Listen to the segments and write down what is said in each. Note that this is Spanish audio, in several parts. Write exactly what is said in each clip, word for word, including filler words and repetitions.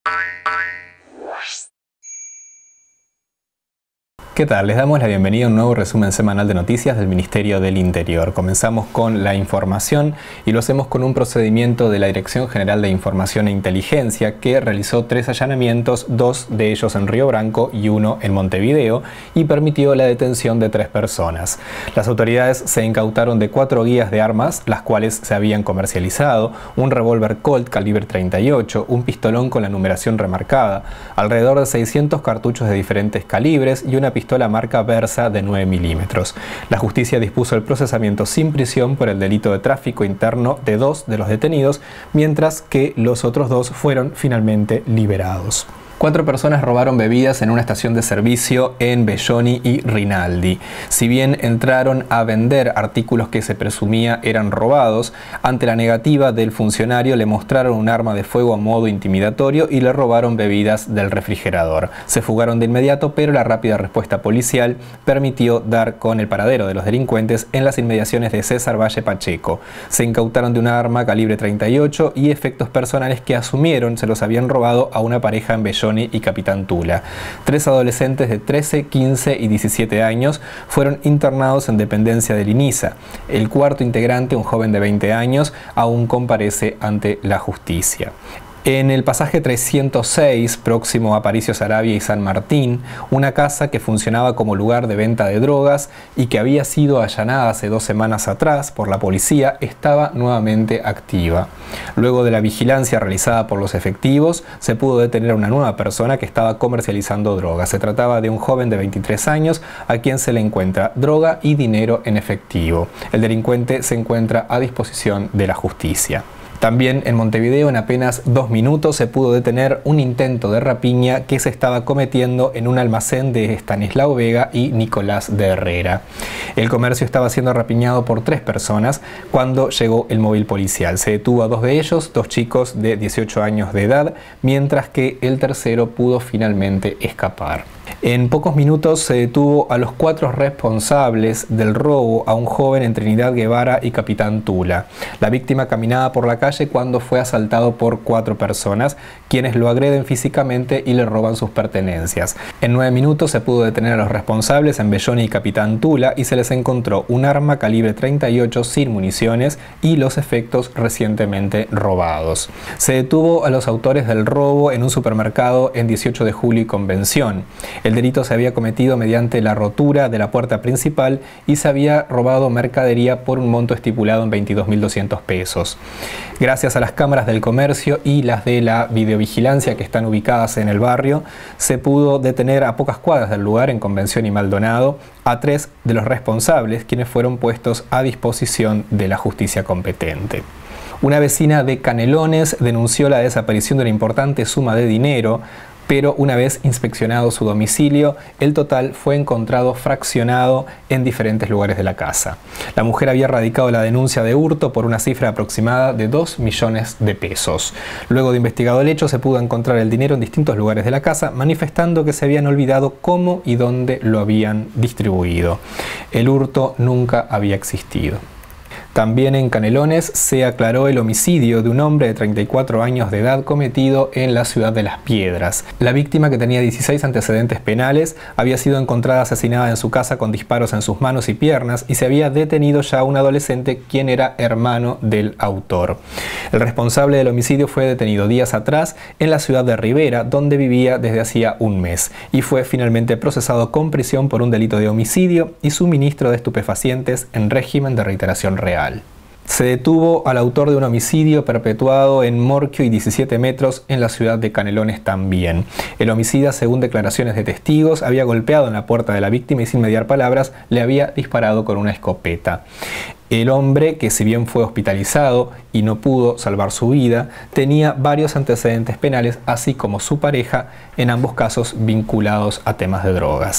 ¿Qué tal? Les damos la bienvenida a un nuevo resumen semanal de noticias del Ministerio del Interior. Comenzamos con la información y lo hacemos con un procedimiento de la Dirección General de Información e Inteligencia que realizó tres allanamientos, dos de ellos en Río Branco y uno en Montevideo, y permitió la detención de tres personas. Las autoridades se incautaron de cuatro guías de armas, las cuales se habían comercializado, un revólver Colt calibre treinta y ocho, un pistolón con la numeración remarcada, alrededor de seiscientos cartuchos de diferentes calibres y una pistola la marca Versa de nueve milímetros. La justicia dispuso el procesamiento sin prisión por el delito de tráfico interno de dos de los detenidos, mientras que los otros dos fueron finalmente liberados. Cuatro personas robaron bebidas en una estación de servicio en Belloni y Rinaldi. Si bien entraron a vender artículos que se presumía eran robados, ante la negativa del funcionario le mostraron un arma de fuego a modo intimidatorio y le robaron bebidas del refrigerador. Se fugaron de inmediato, pero la rápida respuesta policial permitió dar con el paradero de los delincuentes en las inmediaciones de César Valle Pacheco. Se incautaron de una arma calibre treinta y ocho y efectos personales que asumieron se los habían robado a una pareja en Belloni y Capitán Tula. Tres adolescentes de trece, quince y diecisiete años fueron internados en dependencia del INISA. El cuarto integrante, un joven de veinte años, aún comparece ante la justicia. En el pasaje trescientos seis, próximo a Aparicio Saravia y San Martín, una casa que funcionaba como lugar de venta de drogas y que había sido allanada hace dos semanas atrás por la policía, estaba nuevamente activa. Luego de la vigilancia realizada por los efectivos, se pudo detener a una nueva persona que estaba comercializando drogas. Se trataba de un joven de veintitrés años a quien se le encuentra droga y dinero en efectivo. El delincuente se encuentra a disposición de la justicia. También en Montevideo, en apenas dos minutos, se pudo detener un intento de rapiña que se estaba cometiendo en un almacén de Estanislao Vega y Nicolás de Herrera. El comercio estaba siendo rapiñado por tres personas cuando llegó el móvil policial. Se detuvo a dos de ellos, dos chicos de dieciocho años de edad, mientras que el tercero pudo finalmente escapar. En pocos minutos se detuvo a los cuatro responsables del robo a un joven en Trinidad Guevara y Capitán Tula. La víctima caminaba por la calle cuando fue asaltado por cuatro personas, quienes lo agreden físicamente y le roban sus pertenencias. En nueve minutos se pudo detener a los responsables en Belloni y Capitán Tula y se les encontró un arma calibre treinta y ocho sin municiones y los efectos recientemente robados. Se detuvo a los autores del robo en un supermercado en dieciocho de julio y Convención. El delito se había cometido mediante la rotura de la puerta principal y se había robado mercadería por un monto estipulado en veintidós mil doscientos pesos. Gracias a las cámaras del comercio y las de la videovigilancia que están ubicadas en el barrio, se pudo detener a pocas cuadras del lugar, en Convención y Maldonado, a tres de los responsables, quienes fueron puestos a disposición de la justicia competente. Una vecina de Canelones denunció la desaparición de una importante suma de dinero, pero una vez inspeccionado su domicilio, el total fue encontrado fraccionado en diferentes lugares de la casa. La mujer había radicado la denuncia de hurto por una cifra aproximada de dos millones de pesos. Luego de investigado el hecho, se pudo encontrar el dinero en distintos lugares de la casa, manifestando que se habían olvidado cómo y dónde lo habían distribuido. El hurto nunca había existido. También en Canelones se aclaró el homicidio de un hombre de treinta y cuatro años de edad cometido en la ciudad de Las Piedras. La víctima, que tenía dieciséis antecedentes penales, había sido encontrada asesinada en su casa con disparos en sus manos y piernas, y se había detenido ya un adolescente quien era hermano del autor. El responsable del homicidio fue detenido días atrás en la ciudad de Rivera, donde vivía desde hacía un mes, y fue finalmente procesado con prisión por un delito de homicidio y suministro de estupefacientes en régimen de reiteración real. Se detuvo al autor de un homicidio perpetuado en Morquio y diecisiete metros en la ciudad de Canelones también. El homicida, según declaraciones de testigos, había golpeado en la puerta de la víctima y sin mediar palabras le había disparado con una escopeta. El hombre, que si bien fue hospitalizado y no pudo salvar su vida, tenía varios antecedentes penales, así como su pareja, en ambos casos vinculados a temas de drogas.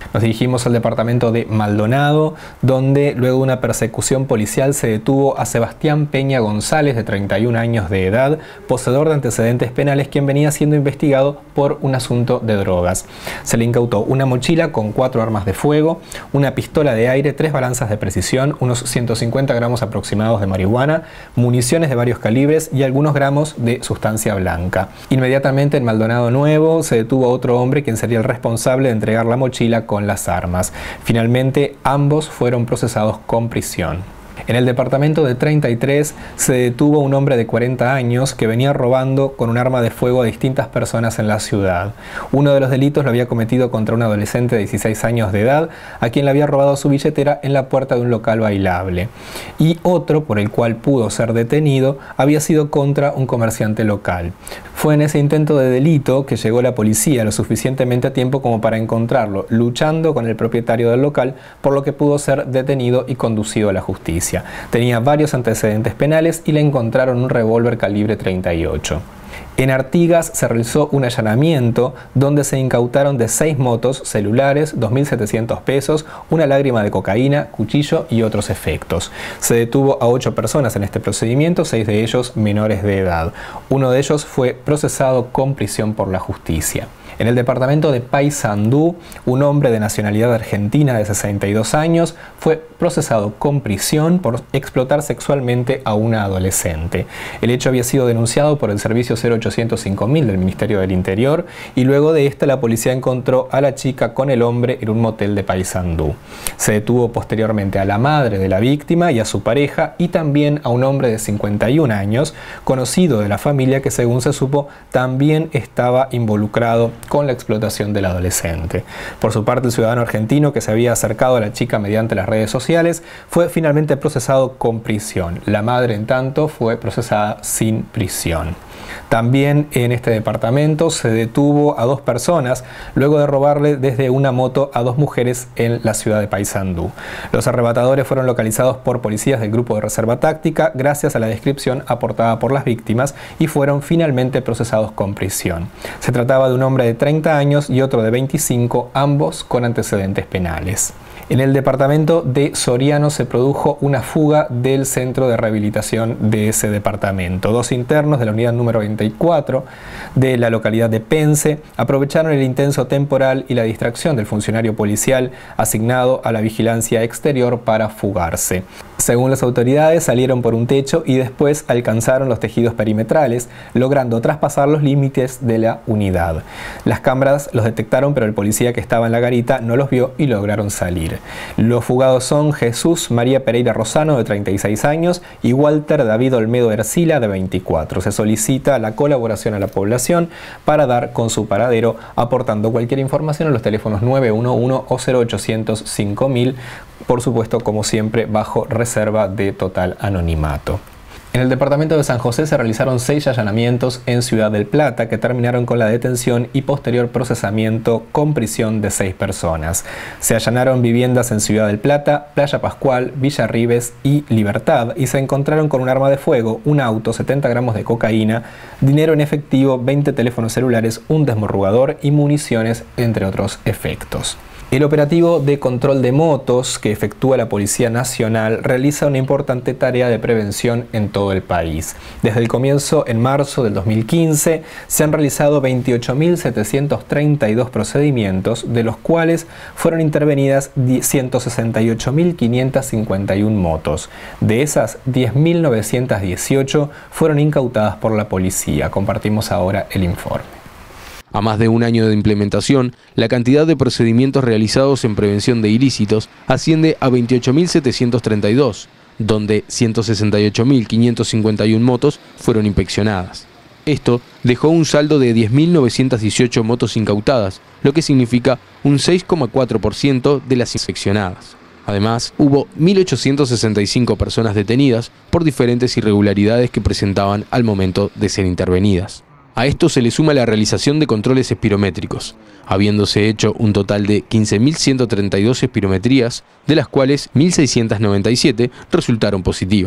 Nos dirigimos al departamento de Maldonado, donde luego de una persecución policial se detuvo a Sebastián Peña González, de treinta y un años de edad, poseedor de antecedentes penales, quien venía siendo investigado por un asunto de drogas. Se le incautó una mochila con cuatro armas de fuego, una pistola de aire, tres balanzas de precisión, unos ciento cincuenta gramos aproximados de marihuana, municiones de varios calibres y algunos gramos de sustancia blanca. Inmediatamente en Maldonado Nuevo se detuvo a otro hombre quien sería el responsable de entregar la mochila con las armas. Finalmente ambos fueron procesados con prisión. En el departamento de treinta y tres se detuvo un hombre de cuarenta años que venía robando con un arma de fuego a distintas personas en la ciudad. Uno de los delitos lo había cometido contra un adolescente de dieciséis años de edad, a quien le había robado su billetera en la puerta de un local bailable. Y otro, por el cual pudo ser detenido, había sido contra un comerciante local. Fue en ese intento de delito que llegó la policía lo suficientemente a tiempo como para encontrarlo luchando con el propietario del local, por lo que pudo ser detenido y conducido a la justicia. Tenía varios antecedentes penales y le encontraron un revólver calibre treinta y ocho. En Artigas se realizó un allanamiento donde se incautaron de seis motos, celulares, dos mil setecientos pesos, una lágrima de cocaína, cuchillo y otros efectos. Se detuvo a ocho personas en este procedimiento, seis de ellos menores de edad. Uno de ellos fue procesado con prisión por la justicia. En el departamento de Paysandú, un hombre de nacionalidad argentina de sesenta y dos años fue procesado con prisión por explotar sexualmente a una adolescente. El hecho había sido denunciado por el servicio cero ochocientos cinco mil del Ministerio del Interior y luego de esta la policía encontró a la chica con el hombre en un motel de Paysandú. Se detuvo posteriormente a la madre de la víctima y a su pareja y también a un hombre de cincuenta y un años, conocido de la familia, que según se supo también estaba involucrado con la explotación del adolescente. Por su parte, el ciudadano argentino que se había acercado a la chica mediante las redes sociales fue finalmente procesado con prisión. La madre, en tanto, fue procesada sin prisión. También en este departamento se detuvo a dos personas luego de robarle desde una moto a dos mujeres en la ciudad de Paysandú. Los arrebatadores fueron localizados por policías del grupo de reserva táctica gracias a la descripción aportada por las víctimas y fueron finalmente procesados con prisión. Se trataba de un hombre de treinta años y otro de veinticinco, ambos con antecedentes penales. En el departamento de Soriano se produjo una fuga del centro de rehabilitación de ese departamento. Dos internos de la unidad número veinticuatro de la localidad de Pence aprovecharon el intenso temporal y la distracción del funcionario policial asignado a la vigilancia exterior para fugarse. Según las autoridades, salieron por un techo y después alcanzaron los tejidos perimetrales, logrando traspasar los límites de la unidad. Las cámaras los detectaron, pero el policía que estaba en la garita no los vio y lograron salir. Los fugados son Jesús María Pereira Rosano, de treinta y seis años, y Walter David Olmedo Ercila, de veinticuatro. Se solicita la colaboración a la población para dar con su paradero, aportando cualquier información a los teléfonos nueve uno uno o cero ochocientos cinco mil, por supuesto, como siempre, bajo reserva de total anonimato. En el departamento de San José se realizaron seis allanamientos en Ciudad del Plata que terminaron con la detención y posterior procesamiento con prisión de seis personas. Se allanaron viviendas en Ciudad del Plata, Playa Pascual, Villa Ribes y Libertad y se encontraron con un arma de fuego, un auto, setenta gramos de cocaína, dinero en efectivo, veinte teléfonos celulares, un desmorrugador y municiones, entre otros efectos. El operativo de control de motos que efectúa la Policía Nacional realiza una importante tarea de prevención en todo el país. Desde el comienzo, en marzo del dos mil quince, se han realizado veintiocho mil setecientos treinta y dos procedimientos, de los cuales fueron intervenidas ciento sesenta y ocho mil quinientas cincuenta y una motos. De esas, diez mil novecientas dieciocho fueron incautadas por la policía. Compartimos ahora el informe. A más de un año de implementación, la cantidad de procedimientos realizados en prevención de ilícitos asciende a veintiocho mil setecientos treinta y dos, donde ciento sesenta y ocho mil quinientas cincuenta y una motos fueron inspeccionadas. Esto dejó un saldo de diez mil novecientas dieciocho motos incautadas, lo que significa un seis coma cuatro por ciento de las inspeccionadas. Además, hubo mil ochocientas sesenta y cinco personas detenidas por diferentes irregularidades que presentaban al momento de ser intervenidas. A esto se le suma la realización de controles espirométricos, habiéndose hecho un total de quince mil ciento treinta y dos espirometrías, de las cuales mil seiscientas noventa y siete resultaron positivas.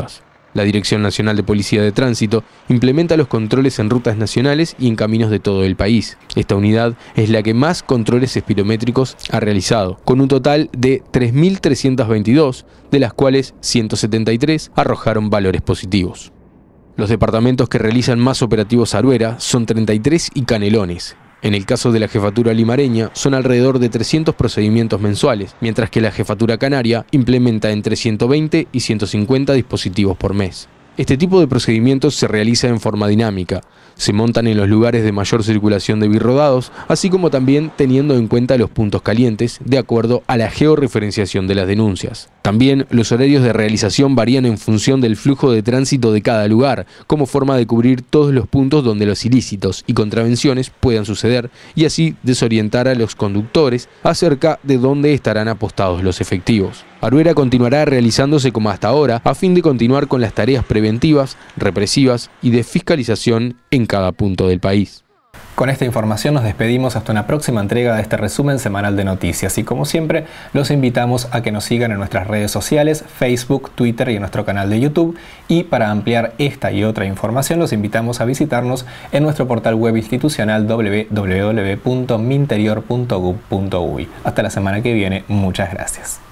La Dirección Nacional de Policía de Tránsito implementa los controles en rutas nacionales y en caminos de todo el país. Esta unidad es la que más controles espirométricos ha realizado, con un total de tres mil trescientos veintidós, de las cuales ciento setenta y tres arrojaron valores positivos. Los departamentos que realizan más operativos Aruera son treinta y tres y Canelones. En el caso de la Jefatura Limareña son alrededor de trescientos procedimientos mensuales, mientras que la Jefatura Canaria implementa entre ciento veinte y ciento cincuenta dispositivos por mes. Este tipo de procedimientos se realiza en forma dinámica. Se montan en los lugares de mayor circulación de birrodados, así como también teniendo en cuenta los puntos calientes, de acuerdo a la georreferenciación de las denuncias. También los horarios de realización varían en función del flujo de tránsito de cada lugar, como forma de cubrir todos los puntos donde los ilícitos y contravenciones puedan suceder y así desorientar a los conductores acerca de dónde estarán apostados los efectivos. Aruera continuará realizándose como hasta ahora a fin de continuar con las tareas preventivas, represivas y de fiscalización en cada punto del país. Con esta información nos despedimos hasta una próxima entrega de este resumen semanal de noticias y como siempre los invitamos a que nos sigan en nuestras redes sociales, Facebook, Twitter y en nuestro canal de YouTube, y para ampliar esta y otra información los invitamos a visitarnos en nuestro portal web institucional doble u doble u doble u punto minterior punto gov punto uy. Hasta la semana que viene, muchas gracias.